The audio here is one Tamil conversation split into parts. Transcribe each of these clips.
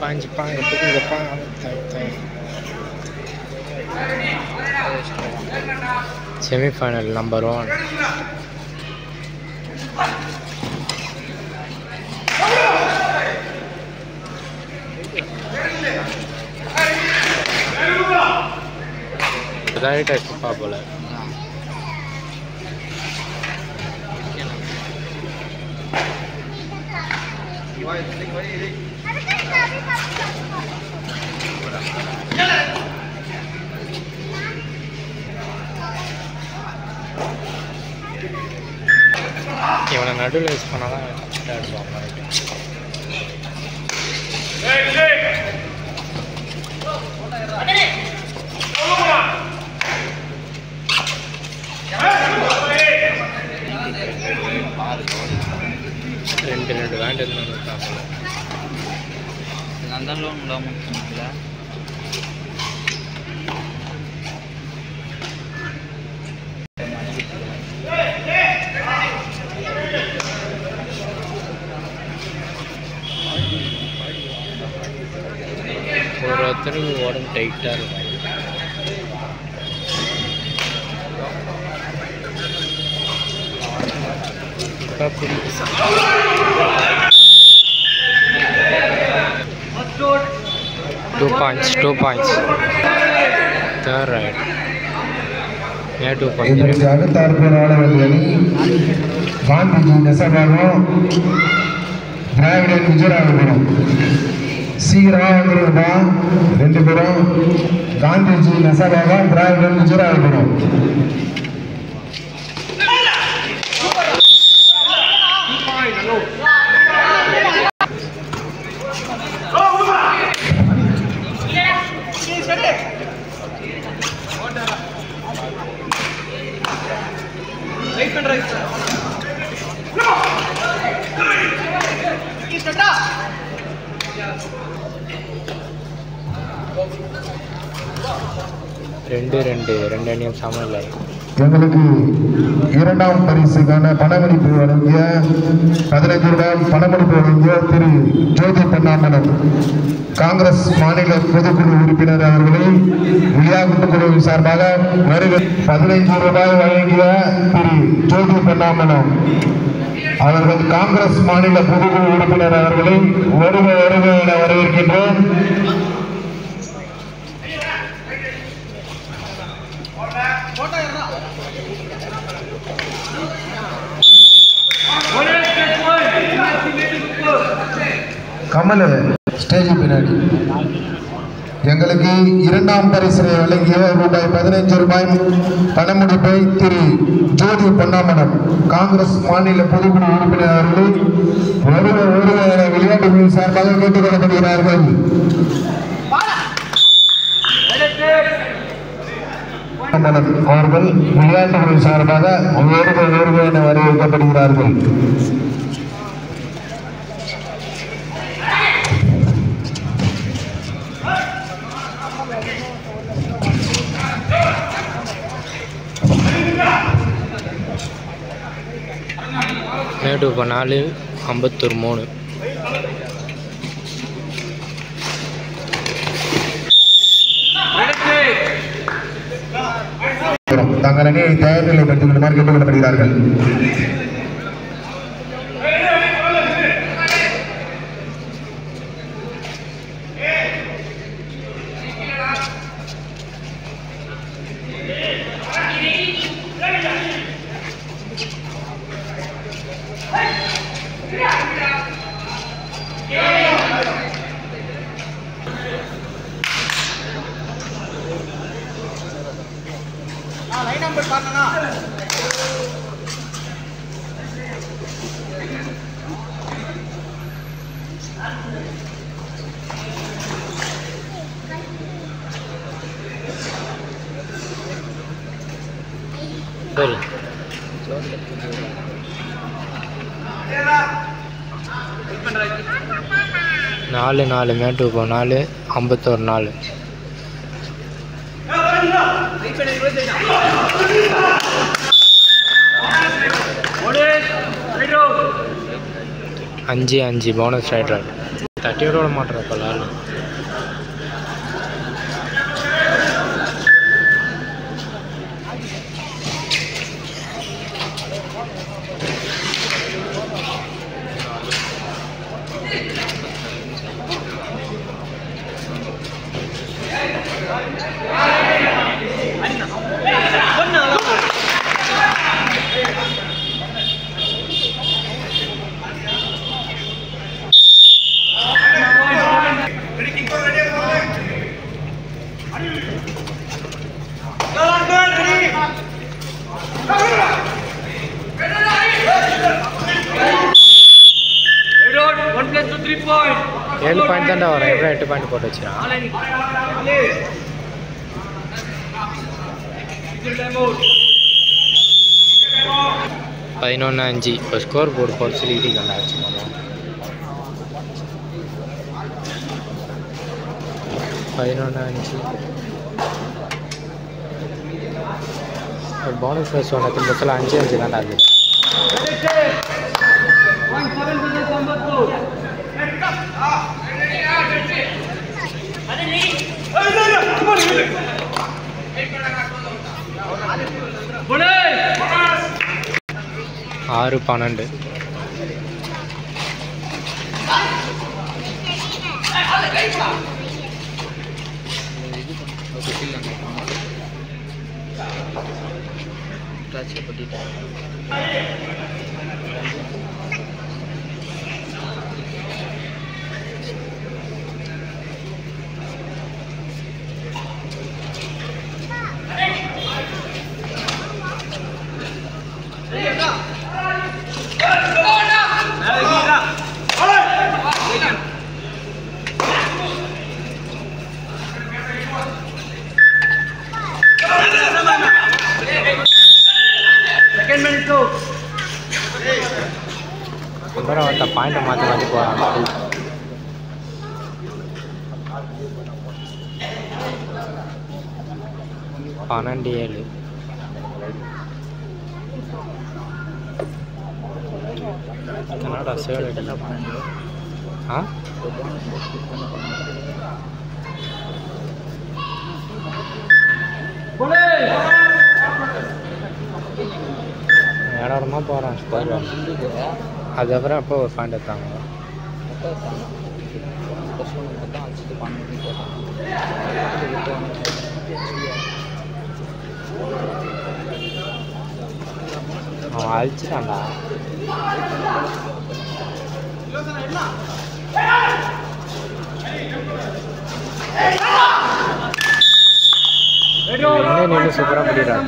Jepang semi-final number 1. Right at the bowler. இவனை நடுவில் யூஸ் பண்ணால் தான் கரெக்டாக எடுப்பாங்க. ரெண்டு வேண்ட் இருந்தாங்க அந்த லோன் இல்லாமல் ஒருத்தருக்கு உடம்பு டைட்டாக இருக்கும். 2 points. Third right. Yeah, 2 points. Gandhiji நெசவாகம் திராவிடன் விஜயராகபுரம் சீராகிறதா 2 பேரும் காந்திஜி நெசவாகம் திராவிடன் விஜயராகபுரம். ரெண்டு அணியும் சமநிலை. எங்களுக்கு 2ஆம் பரிசுக்கான பணமளிப்பு வழங்கிய 15 ரூபாய் பணமளிப்பு வழங்கிய திரு ஜோதி பொன்னாமனம் காங்கிரஸ் மாநில பொதுக்குழு உறுப்பினர் அவர்களை விளையாட்டு குழுவின் சார்பாக வருகை 15 ரூபாய் வழங்கிய திரு ஜோதி பொன்னாமனம் அவர்கள் காங்கிரஸ் மாநில பொதுக்குழு உறுப்பினர் அவர்களை வருக என வரவேற்கின்றோம். கமல் ஸ்டேஜ் பின்னாடி எங்களுக்கு 2ஆம் பரிசனை வழங்கிய ரூபாய் 15 ரூபாய் பணமுடிப்பை திரு ஜோதி பொன்னாமனம் காங்கிரஸ் மாநில பொதுக்குழு உறுப்பினர் அவர்கள் வருக என விளையாட்டு சார்பாக கேட்டுக்கொள்ளப்படுகிறார்கள். அவர்கள் விளையாட்டு சார்பாக வருக என வரவேற்கப்படுகிறார்கள். மேடு 4 51 3. தங்கள் அணியை தயார் நிலைப்படுத்திக் கொள்ளுமாறு கேட்டுக்கொள்ளப்படுகிறார்கள். சரி 4 மேட்டு 4 51 4. அஞ்சு போனஸ் ரைட். தட்டி விட மாட்டேன் பலால். ஏழு பாயிண்ட் தாண்டா வரும். எப்படியும் 8 பாயிண்ட் போட்டு வச்சுருக்கான். 11-5 இப்போ ஸ்கோர் போர்டு போட்டு சொல்லிட்டு கண்டாச்சு. 11-5 ஒரு போனஸ் ப்ளஸ் ஒன்று மொத்தம் 5-5 தாண்டா அது. ஆறு 12 வந்து பாயிண்ட்டை மாற்றி மாற்றி போகிறாங்க. பன்னெண்டு 7 என்னடா சேல் அடிக்கல. ஆ இடமா போகிறான் ஸ்கோர். அதுக்கப்புறம் அப்போ ஒரு பாயிண்ட் எடுத்தாங்க. அவன் அழிச்சிட்டான்டா. நின்று சூப்பராக பண்ணிடுறாங்க.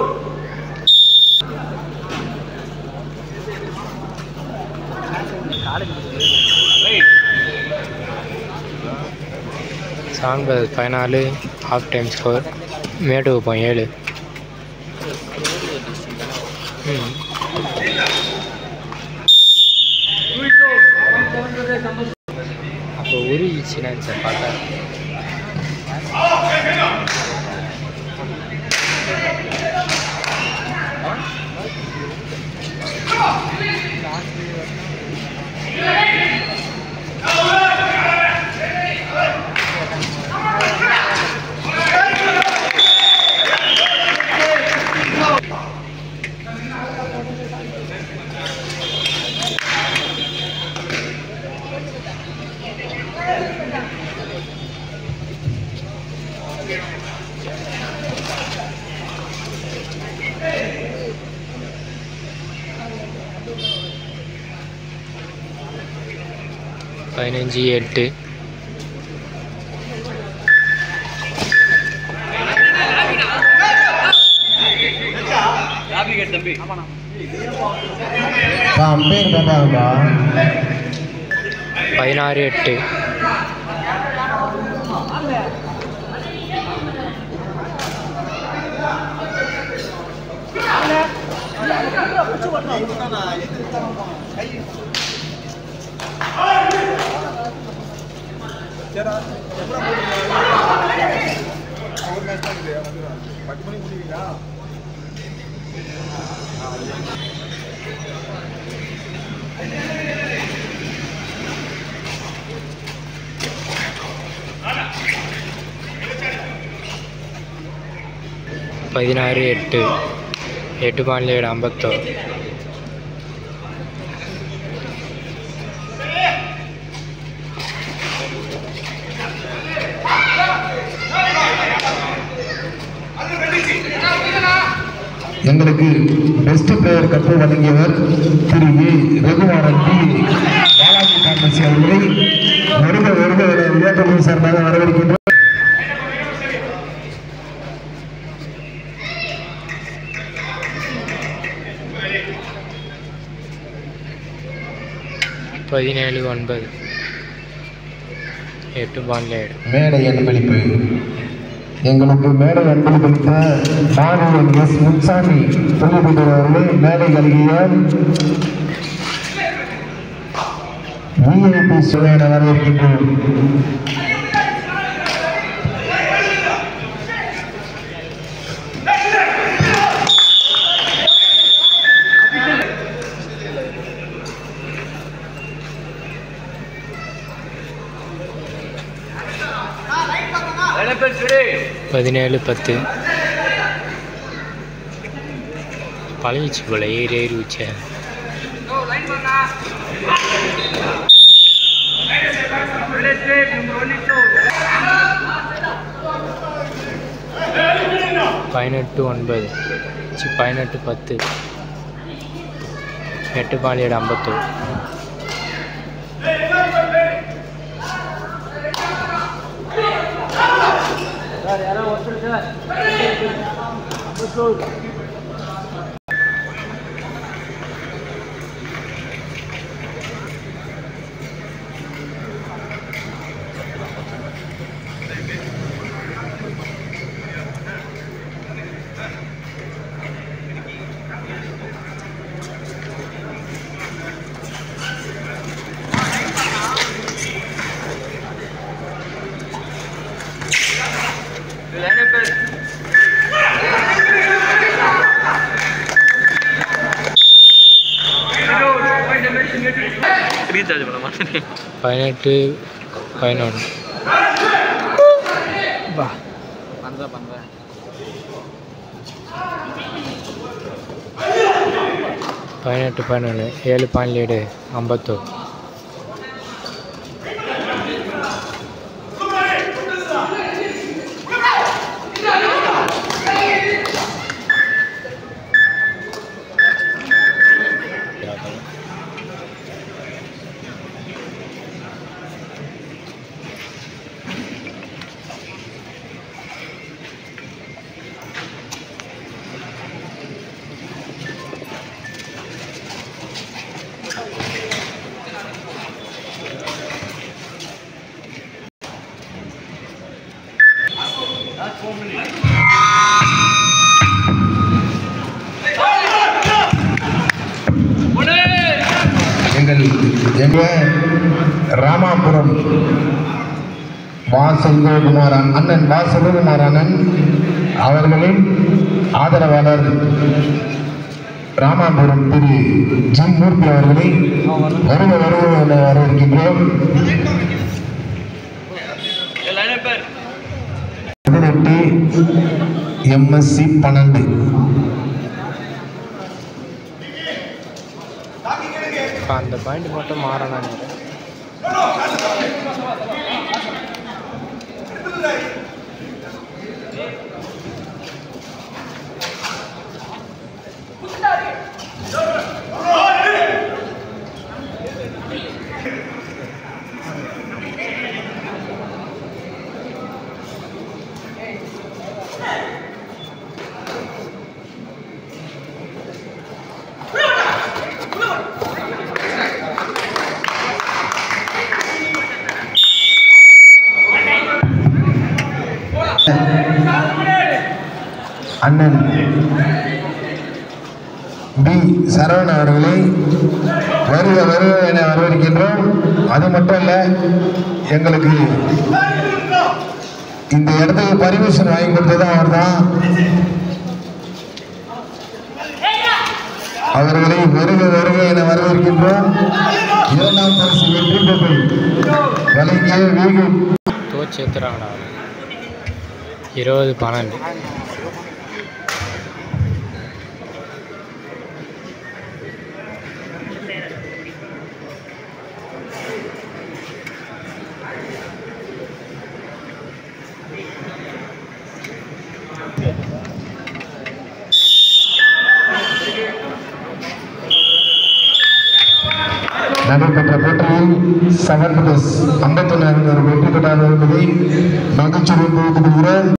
சாங் 14 ஹாஃப் டைம் ஸ்கோர். மேடு 7. அப்போ உருகிச்சுன்னா சார் பார்த்தா பதினஞ்சு 8. அம்பேர் பாப்பாங்கப்பா. 16 8. 16-8 8 பாயிண்ட் லீடு அம்பத்தூர். எங்களுக்கு பெஸ்ட் பிளேயர் கப்பு வழங்கியவர் திரு ரகுமாரன் டி பாலாஜி காமசி அவர்களை வருக வருக விளையாட்டு சார்பாக வரவேற்கின்றோம். பதினேழு 9 8 பாயிண்ட் லீடு. மேடை அன்பளிப்பு எங்களுக்கு மேடை அன்பளித்த மாணவன் எஸ் முன்சாமி தொழில்நுட்பவர்கள் மேடை கல்கிய விஐபி சுவையான வரவேற்கின்றோம். பதினேழு 10 பழகிச்சு போல ஏறி வச்ச. பதினெட்டு 9 18 10 8 பாயிண்ட் லீடு அம்பத்தூர். ரீசார்ஜ் பண்ண மாட்டேன். 18 11 பா பண்ணுறேன் 18 11 7 பாயிண்ட் லீடு அம்பத்தூர். எங்கள் ராமாபுரம் வாசல்குமார் அண்ணன் வாசல்குமார் அண்ணன் அவர்களின் ஆதரவாளர் ராமாபுரம் திரு ஜி மூர்த்தி அவர்களை வருக வருக என வரவேற்கின்றோம். 18 MSC 12 அந்த பாயிண்ட் மட்டும் மாறணும். அண்ணன் பி சரவணன் அவர்களை வருக வருக என வரவேற்கின்றோம். அது மட்டும் இல்ல, எங்களுக்கு இந்த இடத்துக்கு பர்மிஷன் வாங்கி கொடுத்தது அவர் தான். அவர்களை வருக வருக என வரவேற்கின்றோம். இரண்டாம் பரிசு வெற்றி பெற்று வழங்கிய வீடு தோச்சேத்துறாங்கடா 20-12 நடைபெற்ற போட்டியில் 7+51 வெற்றி பெற்றார் என்பதை மகிழ்ச்சியுடன் தெரிவித்துக் கொள்கிறோம்.